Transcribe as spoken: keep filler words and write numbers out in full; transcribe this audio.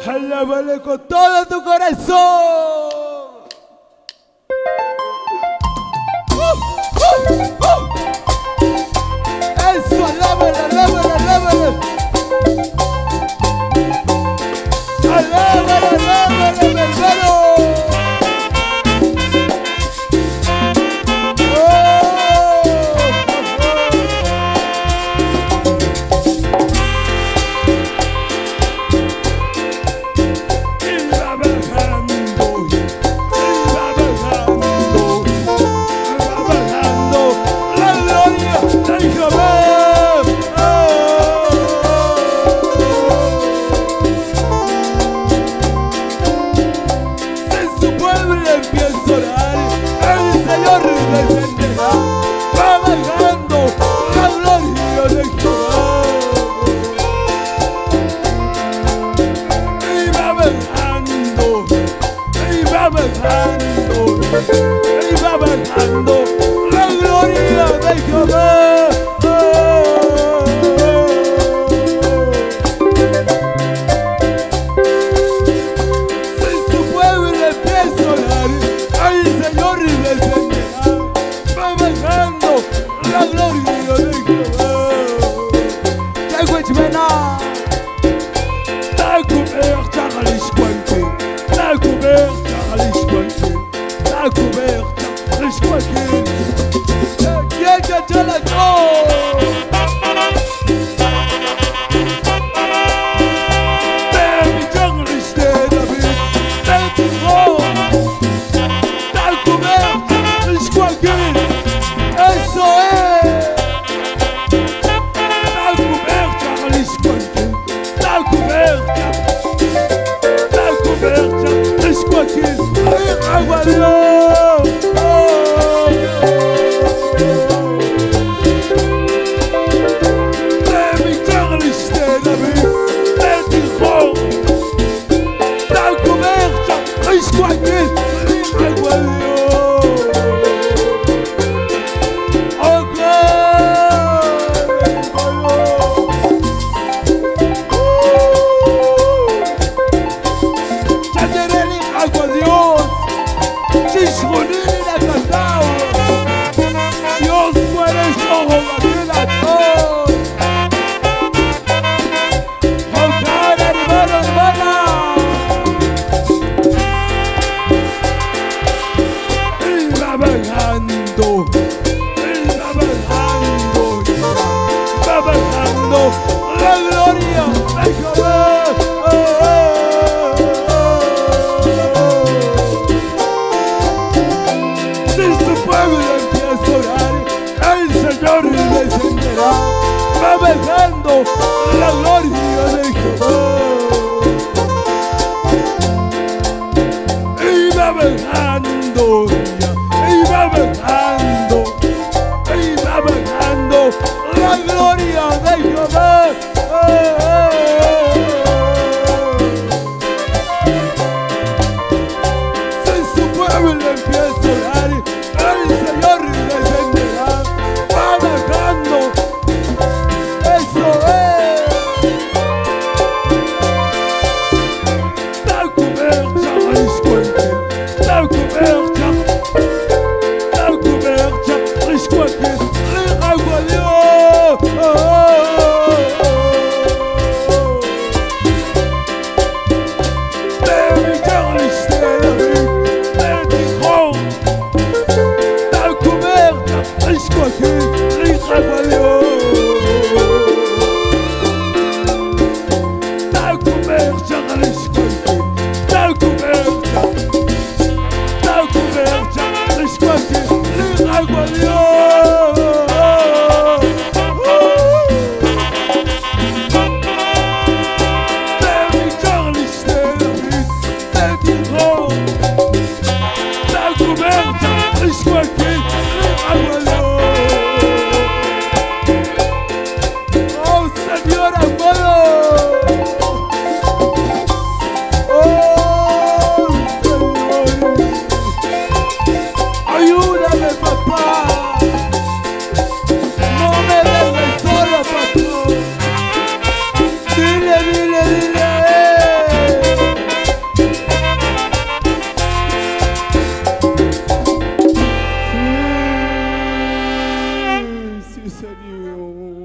Alábale con todo tu corazón. ¡Uh, uh, uh! Eso, alábale, alábale, alábale. Alábale, alábale, mi hermano. Y va bajando la gloria de Jehová. Si su pueblo empieza a orar, al Señor descenderá. Va bajando la gloria de Jehová. La coberta a l'isquanté, la coberta a l'isquanté. La coberta, l'esquaquer, yeah, yeah, yeah, let's go. Baby, jungle is dead, David, let it go. La coberta, l'esquaquer, eso es. La coberta, l'esquaquer, la coberta, la coberta, l'esquaquer, aguardió. Va bajando la gloria de Jehová. Y va bajando, y va bajando, y va bajando la gloria de Jehová. Si su pueblo empieza a orar, el Señor descenderá. Va bajando. Eso es. Seigneur.